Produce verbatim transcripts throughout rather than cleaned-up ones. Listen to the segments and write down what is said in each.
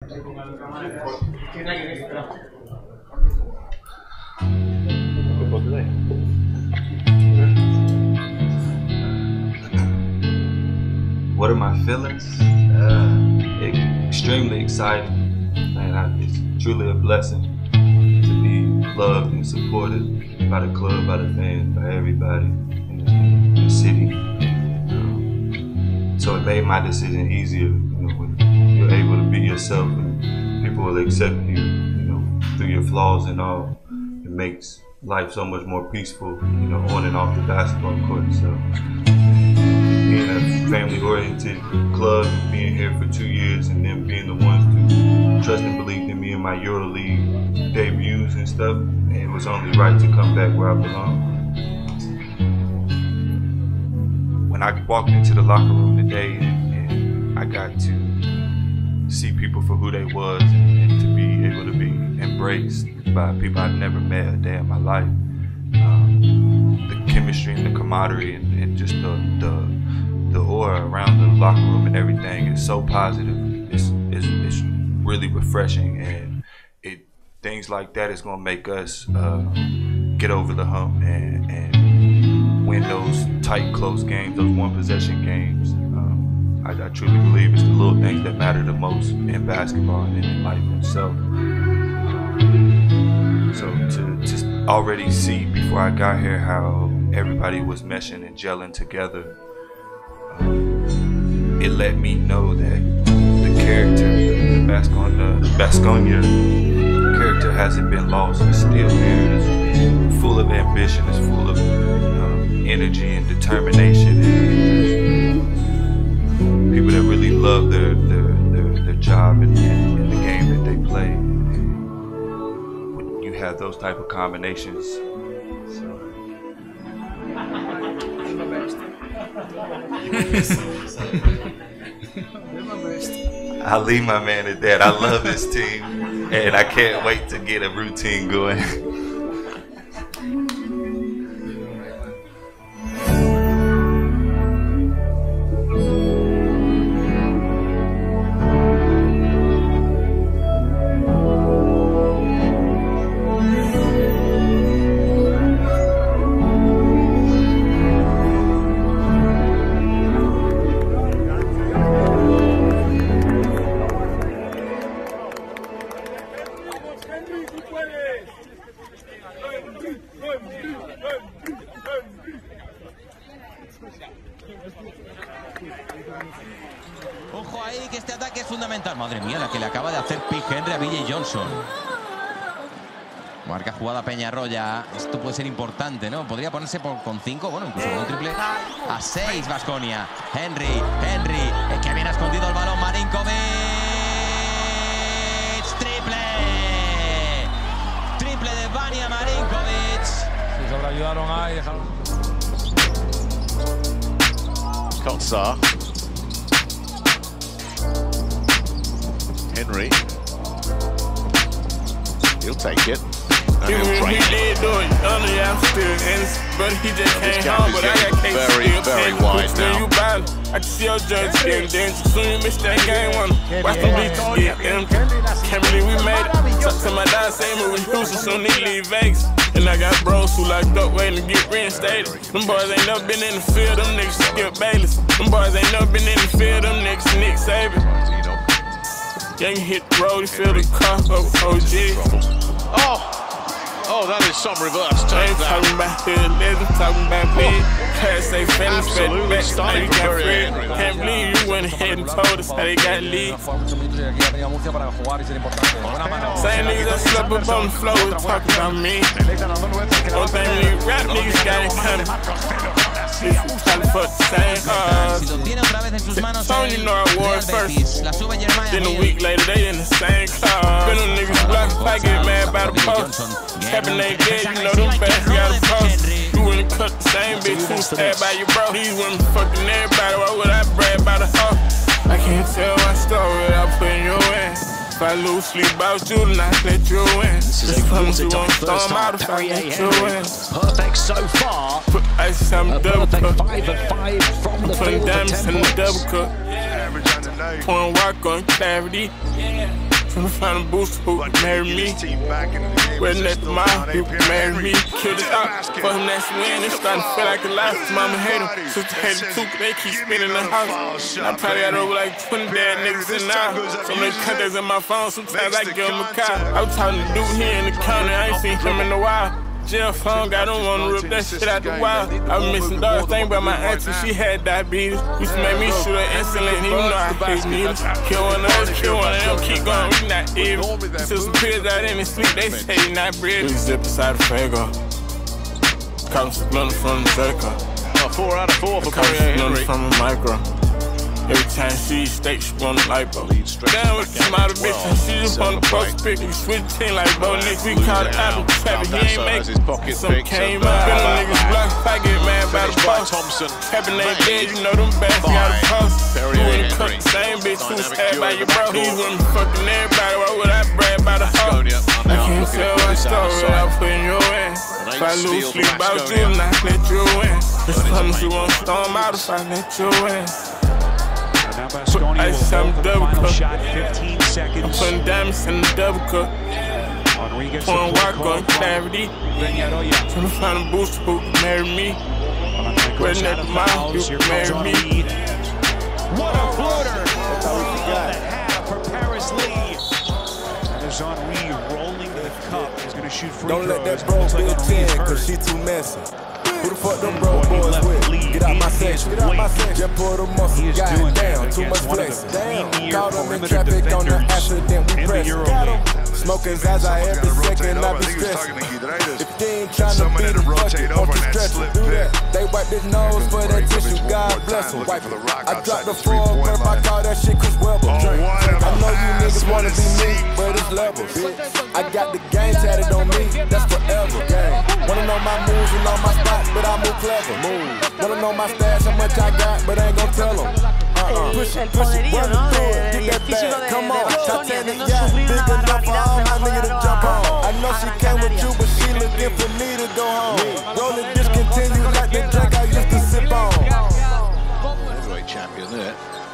What are my feelings? Uh, extremely excited. Man, I, it's truly a blessing to be loved and supported by the club, by the fans, by everybody in the, in the city. Um, so it made my decision easier, you know, when you're able to be yourself and people will accept you, you know, through your flaws and all. It makes life so much more peaceful, you know, on and off the basketball court. So being a family-oriented club, being here for two years, and then being the ones who trust and believed in me in my EuroLeague debuts and stuff, and it was only right to come back where I belong. When I walked into the locker room today and, and I got to see people for who they was and, and to be able to be embraced by people I've never met a day in my life, um, the chemistry and the camaraderie and, and just the, the the aura around the locker room and everything is so positive. It's, it's, it's really refreshing, and it things like that is gonna make us uh, get over the hump and, and win those tight, close games, those one possession games. Um, I, I truly believe it's the little things that matter the most in basketball and in life itself. So to just already see before I got here how everybody was meshing and gelling together, it let me know that the character, the Basconia, Basconia character hasn't been lost. It's still here. It's full of ambition. It's full of um, energy and determination. And people that really love their their their, their job and, and, and the game that they play. And when you have those type of combinations, so. I'll leave my man at that. I love this team, and I can't wait to get a routine going. Ojo ahí que este ataque es fundamental. Madre mía, la que le acaba de hacer Pick Henry a B J Johnson. Marca jugada Peñarroya. Esto puede ser importante, ¿no? Podría ponerse por, con cinco, bueno, incluso con un triple. A seis, Baskonia. Henry, Henry. Es que bien ha escondido el balón Marinkovic. Triple. Triple de Vania Marinkovic. Se sobreayudaron ahí, dejaron. Kotsar. Henry. He'll take it. And he'll he, he did do it. Only I'm still innocent, but he just came home. But I got cases very, still very pending. wide now. You buying, I can see your judge getting dangerous. Soon you miss that game one. Watch the bleachers get empty. Can't believe we made it. Talk to my dad, say move with Houston, soon he leave Vegas. And I got bros who locked up waiting to get reinstated. Them boys ain't never been in the field, them niggas Skip Bayless. Them boys ain't never been in the field, them niggas Nick Saban. Young hit the road, he feel the car up O G. Oh! Oh, that is some reverse take. Ain't talking about hood legends, talking about big. Class A fellas, absolutely stunning got for free. Henry. Can't believe you went ahead and told us how they got lead. Same niggas that slept up on the floor talking about me. Don't think these rap niggas got it coming. If you trying to fuck the same cars. Tony know I wore it first. Then a week later, they in the same car. Been them niggas block if I get mad about the post. Happen ain't dead, you know them bats got a post. You wouldn't cut the same bitch who stabbed by your bro. These women fucking everybody, why would I brag about a hoe? I can't tell my story without putting you in. If I lose sleep about you, then I let you in. This is a watertight first half. Perrier Henry. Perfect so far. Put ice on A double perfect cup. five of five from the Putting field for diamonds ten in the double points. cup. Pouring rock on clarity. Tryna find a booster who can marry me. Where next to mine, who can marry me. Kill this out, for him that's win. It's starting to feel like a life. Mama hate him, sister hate him too, they keep spinning the house. I probably got over like twenty bad niggas in now. So many contacts in my phone, sometimes I give him a call. I was talking to dude here in the county, I ain't seen him in a while. Jail phone, I don't wanna rip that shit out the wild. I was missing dogs, think about my auntie, she had diabetes. Used to make me shoot her insulin, even though I hate needles. Kill one of us, kill one of them, keep going, we not evil. Took some pills out in his sleep, they say he not breathing. We zip beside the Fago. Caught some splinter from the Zerka. Oh, four out of four for Perrier Henry. From a micro. Every time she steak, she want a lipo. Down with some other bitch, and she just want to post pick. We switch team like Bo Nick. We call it Apple Trapper. He ain't make it. Some came out. Been a niggas block. I get mad by the boss. Happy name dead, you know them bags got a post. You wouldn't cook the same bitch who was stabbed by your bro. He wouldn't fucking everybody. Why would I brag by the hoe? I can't tell my story without putting you in. If I lose sleep about you, not let you in. There's something you won't storm out if I let you in. Now Basconia will hold the final shot, fifteen seconds. I'm putting diamonds in the double cup. Henry gets Pouring the walk on clarity. Trying to find a booster who can marry me. Where next to mine, you can marry me. What a floater! That half for Paris Lee. That is Henry rolling to the cup. He's going to shoot free Don't throws. let that bro be a ten, cause she too messy. Who the fuck them bro boys with? Get out my section, get out my section. Just pull the muscle, god damn, too much flex. Damn, caught him in traffic on the accident, we press. Got him. Smoking Zaza every second, I be stressing. If they ain't tryna beat him, fuck it, won't you stretch it? Do that. They wipe his nose for that tissue, God bless him. Wipe it. I dropped the four, perp, I call that shit Chris Webber. I know you niggas wanna be me, but it's level, bitch. I got the game tatted on me, that's forever, gang. Wanna know my moves and all my spots, but I move clever. Move. Wanna know my stash, how much I got, but I ain't gon' tell them. Uh-uh. Push it, push it, run it through it, get that back, come on. Titanic yacht, big enough for all my niggas to jump on. I know she came with you, but she looking for me to go home. Roll it, discontinue like the drink I used to sip on. Heavyweight champion there.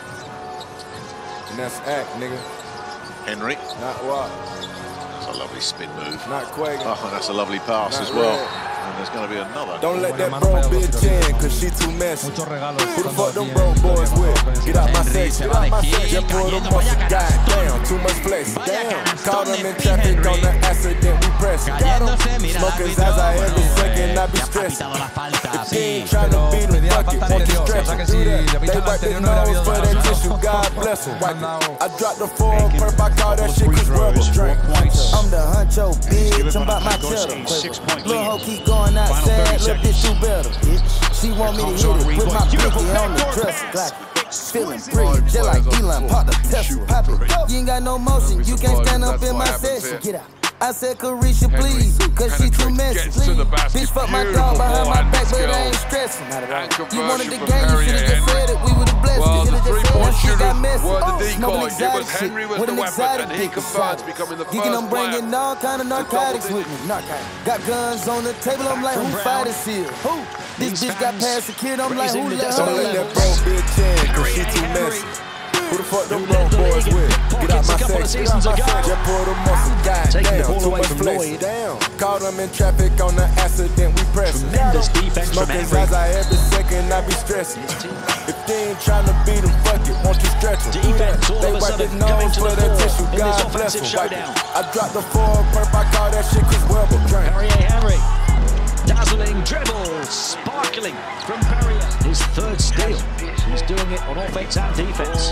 And that's act, nigga. Henry. Not what? That's a lovely spin move. Not Quagan. Oh, that's a lovely pass Not as well. red. And there's going to be another. Don't let that bro bitch in, cause she too messy. Who the fuck them bro boys with? Get out my section, get out my section. Pull the muscle, god damn, too much flex. Damn, caught them in traffic on the accident, we press. Got him. Smoking Zaza every second, I be stressing. If they ain't tryna beat him, fuck it, won't you stretch it? Do that. They wipe their nose for that tissue, God bless him. Wipe it. I dropped the four, perp, I call that shit Chris Webber. I'm the huncho, bitch, I'm about my cheddar. Lil' hoe keep going outside, little bitch do better, bitch. She want me to hit it with my pinky on the dresser. Like, feeling pretty, just like Elon, pop the Tesla. Pop it. You ain't got no motion, you can't stand up in my session. Get out. I said, Carisha, please, cause she too messy. Bitch, fuck my dog behind my back, but I ain't stressing. You wanted the game, you should've just said it. We would've blessed well, it. The three-point shooters were the decoy. It was Henry was the weapon, and he converts, becoming the first player. I'm bringing all kind of narcotics with me. Got guns on the table, I'm like, who fighting seal? Who? This bitch got past the kid, I'm like, who let her? Don't let that bro bitch in, cause she too messy. Who the fuck them bro boys with? Get out my section, get out my section. Just pull the muscle, god damn, too much flex. Damn, caught them in traffic on the accident, we pressing. Smoking Zaza every second, I be stressing. If they ain't tryna beat him, fuck it, won't you stretch him? They wipe his nose for that tissue, God bless him. I dropped the four, perp, I call that shit Chris Webber. Perrier Henry. Dazzling dribble, sparkling from Perrier. His third steal. He's doing it on offense and defense.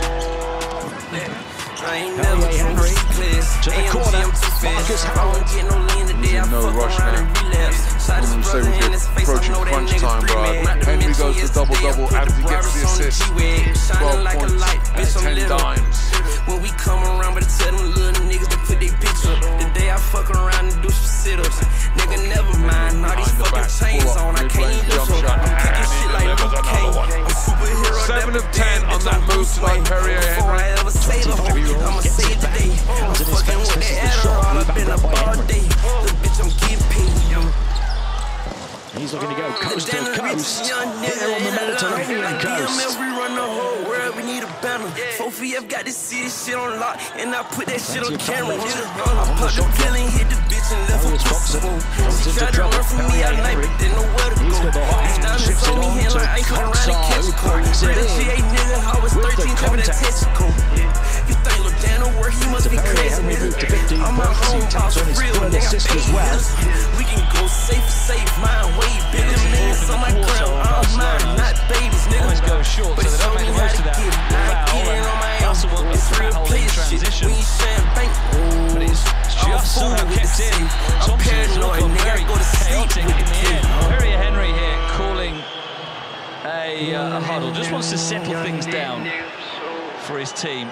Perrier Henry to the corner. Marcus Howard. No rush now. I'm going to say we're approaching crunch time, bro. Henry goes for double-double as he gets the assist. twelve points and ten dimes. When we come around, but tell them little niggas to put their picture up. The day I fuck around and do some sit-ups. Nigga, never mind. All these fucking chains on, I can't even look up. I'm kicking shit like Luke Cage. I'm superhero. Seven of ten on that move by Perrier Henry. Before I ever say the whole, I'ma say it today. I'm fucking with the Adderall. I've been up all day. Little bitch, I'm getting paid, yo. He's looking to go coast to coast. Here on the Mediterranean coast. We run the whole world, we need a banner. Four feet V F got to see this shit on lock, and I put that shit on camera. Put the pill and hit the bitch and left her possible. She tried to run from me all night, but didn't know where to go. These diamonds on me hand like ice around and catch a cold. Real G A nigga, I was thirteen, coming to Texaco. You think Lodano work, he must be crazy, nigga. I'm a home boss, real nigga, baby hitters. We can go safe, safe, mine way bigger millions on my ground. I'm mine, not babies, nigga. Always go short, so they don't make the most of that. Russell will get that hole in transition. But it's just somehow kept in. Thompson's looking very chaotic in the end. Perrier Henry here calling a, uh, a huddle. Just wants to settle things down for his team.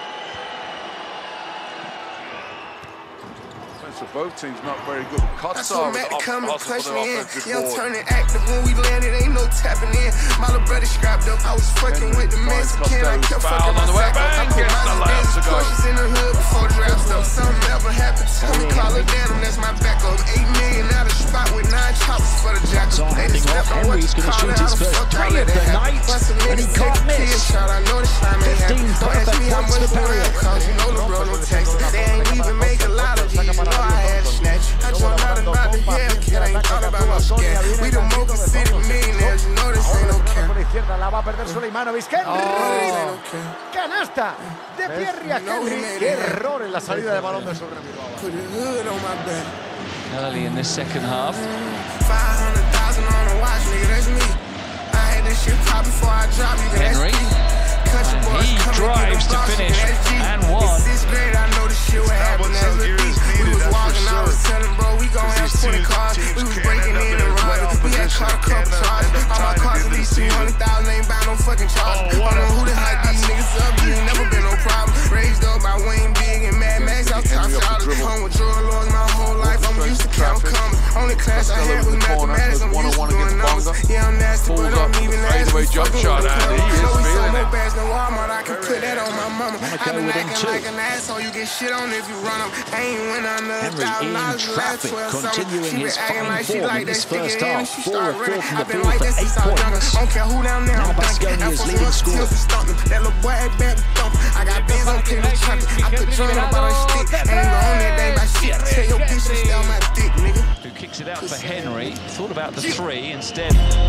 So both teams not very good. That's what Matt come and punch me in. Young turning active when we landed, ain't no tapping in. My little brother scrapped up. I was fucking with the Mexican. I kept fucking my sack. I put my Benz Porsches in the hood before draft stuff. Something ever happened to me, call her Denim, that's my backup. Eight million out of spot with nine choppers for the jackal. So handing off, Henry's going to shoot his first three of the night, and he can't miss. fifteen perfect points for Perrier. You know the bro, no text. They ain't even make a lot of you. You know I had a snatch. I jumped out about the hill, kid ain't thought about no scared. We the Mocha City millionaires, you know this ain't no care. Por la izquierda la va a perder Suleimanovic. Henry. Canasta de Pierre Henry. Qué error en la salida de balón de su Bilbao. Put a hood on my back. Early in this second half. five hundred thousand on the watch, nigga, that's me. I had this shit pop before I drop you, Henry. And he drives to finish and won. Sixth grade, I know this shit would happen as a beat. We was walking, I was telling bro, we gon' have twenty cars. We was breaking in and running. We had caught a couple charges. All my cars at least two hundred thousand, ain't buy no fucking charge. I don't know who the hype these niggas up, you ain't never been no problem. Raised up by Wayne Big and Mad Max, I'm top shotters. Home with drug lords my whole life, I'm used to count coming. Only class I had was mathematics, I'm used to doing numbers. Yeah, I'm nasty, but I'm even nasty. Fucking with the club. Know we sell more bags than Walmart, I can put that on my mama. I been acting like an asshole, you get shit on if you run them. I ain't win another thousand dollars the last twelve summers. She been acting like she like that stick it in and she start running. I been like that since I was younger. Don't care who down there, I'm dunking. I fuck with Tills and stomping. That little boy had back thumping. I got bands on clean and trumping. I put drum up on a stick. Ain't even on that thing by shit. Tell your bitch to stay on my dick, nigga. Who kicks it out for Henry. Thought about the three instead.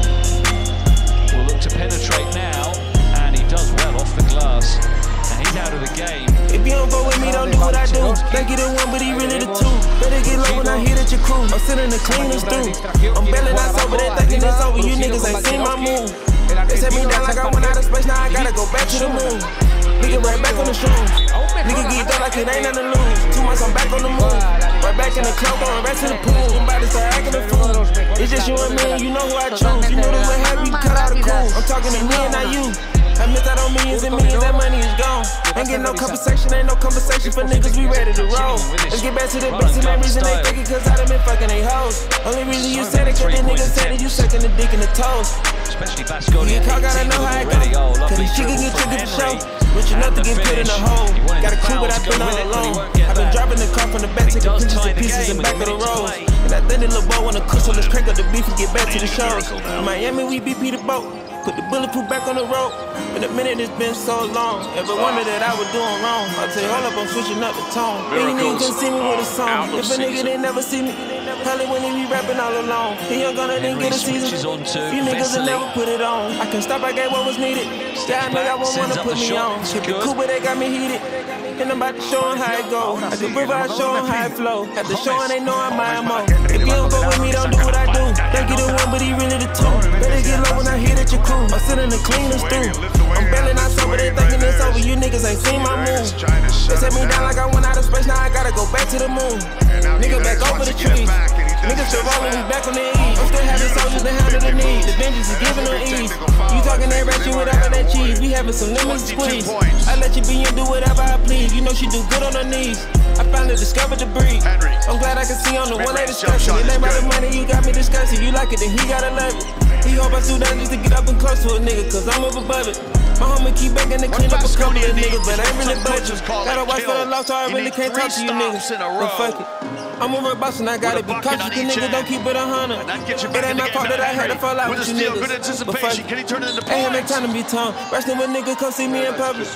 Will look to penetrate now, and he does well off the glass. And he's out of the game. If you don't go with me, don't do what I do. Think you the one, but he really the two. Better get low when I hear that you cool. I'm sitting the cleaners through. I'm bailing out over there, thinking it's over. You niggas ain't seen my move. They set me down like I went out of space, now I gotta go back to the moon. Nigga right back on the show. Nigga get done like it ain't nothing to lose. Two months I'm back on the move. Right back in the club, going back to the pool. I'm about to start acting a fool. It's just you and me, and you know who I choose. You know the way happy, cut out the cool. I'm talking to me and not you. I missed out on millions and millions, that money is gone. Ain't getting no compensation, ain't no conversation for niggas, we ready to roll. Let's get back to the basic, main reason they fake it, cause I done been fucking they hoes. Only reason you said it, cause the niggas said it, you sucking the dick in the toes. Especially Basconia. You gotta know how it go, cause these chicks get triggered for show. But you know to get put in the hole. Got a crew, but I've been all alone. I've been driving the car from the back, taking pictures and pieces and back of the road. And I think the little boy wanna cuss on the crank of the beef and get back to the shows. In Miami, we B P the boat. Put the bulletproof back on the road. In a minute, it's been so long. Ever wonder that I was doing wrong? I tell you, hold up, I'm switching up the tone. Any nigga can see me with a song. If a nigga didn't never see me, probably when he be rapping all alone. He ain't gonna didn't get a season. Few niggas will never put it on. I can stop, I gave what was needed. Yeah, I know y'all won't wanna put me on. Keep it cool, but they got me heated. And I'm about to show them how it go. At the river, I show them how it flow. At the show, and they know I'm my M O. If you don't go with me, don't do what I do. Think you the one, but he really the two. Better get low when I hear that you cool. I'm sitting the cleaners through. I'm bailing out over there, thinking it's over. You niggas ain't seen my move. They set me down like I went out of space, now I gotta go back to the moon. Nigga back over the trees. Niggas still rolling, we back on the ease. I'm still having soldiers to handle the need. The vengeance is giving them ease. You talking that ratchet without that cheese. We having some lemons to squeeze. I let you be and do whatever I please. You know she do good on her knees. I finally discovered the breed. I'm glad I can see on the one they discussing. It ain't about the money, you got me discussing. You like it, then he gotta love it. He hope I do that just to get up and close to a nigga, cause I'm up above it. My homie keep begging to clean up a couple of niggas, but I ain't really budget. Gotta watch for the loss, so I really can't talk to you niggas. But fuck it. I'm a real boss and I gotta be cautious. The niggas don't keep it a hundred. It ain't my fault that I had to fall out with you niggas. But fuck it. Ain't had no time to be tongue. Wrestling with niggas, come see me in public.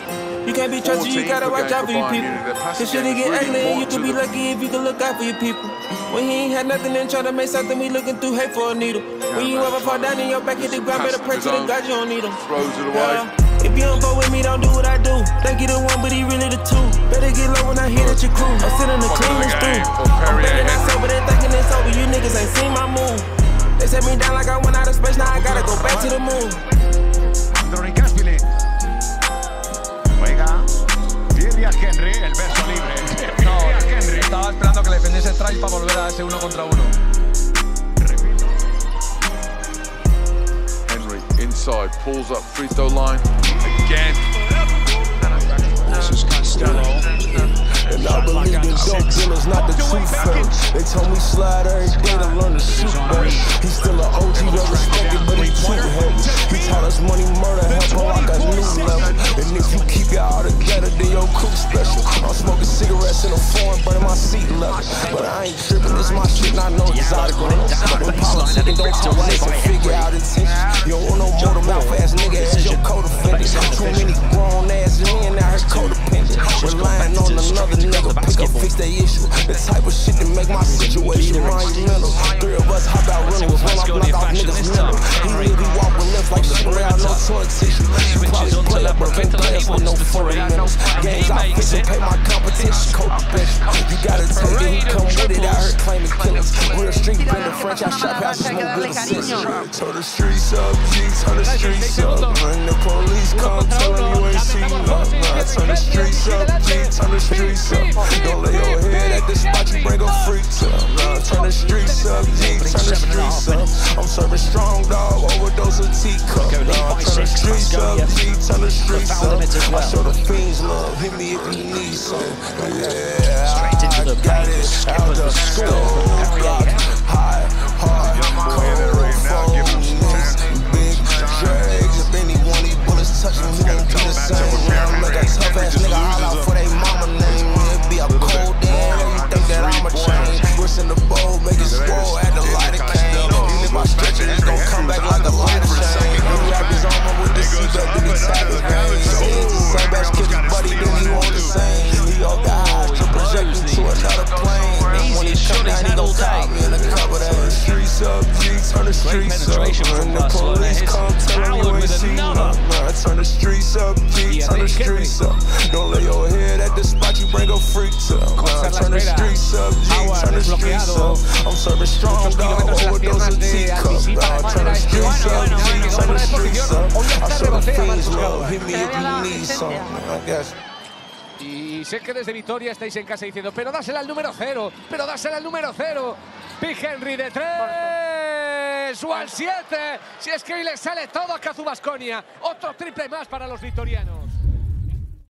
You can't be trusted, you gotta watch out for your people. This shit get ugly and you can be lucky if you can look out for your people. When he ain't had nothing and try to make something, we looking through hate for a needle. When you ever fall down in your back, hit the ground, better pray to the God you don't need him. Yeah. If you don't go with me, don't do what I do. Think you the one, but he really the two. Better get low when I hear that you cool. I'm sitting in the cleanest dude. I'm thinking I'm sober, they thinking it's over. You niggas ain't seen my move. They set me down like I went out of space, now I gotta go back to the moon. Anthony Caspili. Juega Thierry Henry, el beso libre. No, estaba esperando que le defendiese strike para volver a ese uno contra uno. Henry inside, pulls up free throw line again. This is Costello. And I believe in dope dealers, not the truth fellas. They told me slide every day to learn to shoot better. He's still an O G, well respected, but he too heavy. He taught us money, murder, help him like a new level. And if you keep it all together, then your crew special. I'm smoking cigarettes in a foreign, burning my seat level. But I ain't tripping, this my shit, and I know exotic rules. When politics don't talk nice and figure out intentions. You don't want no motor mouth ass nigga as your co-defendant. Too many grown ass men out here codependent. Relying on another nigga, pick up, fix their issue. The type of shit that make my situation monumental. Three of us hop out running with one off knock off niggas mental. He live, he walk with lips like shit around no toilet tissue. You probably play up, but can't play us with no forty minutes. Games I fix and pay my competition, co-profession. You gotta take it, he come with it, out here claiming killers. Real street bender, French, I shop houses, no good assist. Turn the streets up, G, turn the streets up. When the police come, tell them you ain't seen nothing. Turn the streets up, G, turn the streets up. Don't lay your head at the spot, you bring a freak to. Nah, turn the streets up, G, turn the streets up. I'm serving strong dog, overdose of teacup. Nah, turn the streets up, G, turn the streets up. I show the fiends love, hit me if you need some. Yeah, I got it out the stove block, high, hard, cold phones, big drags. If any one of these bullets touch me, he won't be the same. I'm like a tough ass nigga, holla out for they mama name. It be a cold day, you think that I'ma change. What's in the bowl, make it swole at the light of cane. Even if I stretch it, it's gon' come back like a light of chain. New rappers on me with the seatbelt, then he tap his veins. It's the same ass kid, buddy, then he want the same. He all got eyes to project him to another plane. When he come down, he gon' call me in the cover that. Streets up, G, turn the streets up. When the police come, tell him you ain't seen nothing. Turn the streets up, G, turn the streets up. Don't lay your head at the spot, you bring a freak to. Turn the streets up, G, turn the streets up. I'm serving strong dog, overdose of teacup. Turn the streets up, G, turn the streets up. I show the fiends love, hit me if you need something, I guess. Y sé que desde Vitoria estáis en casa diciendo, pero dásela al número cero, pero dásela al número cero. Big Henry de tres o al siete. Si es que hoy le sale todo a Cazu Baskonia. Otro triple más para los vitorianos.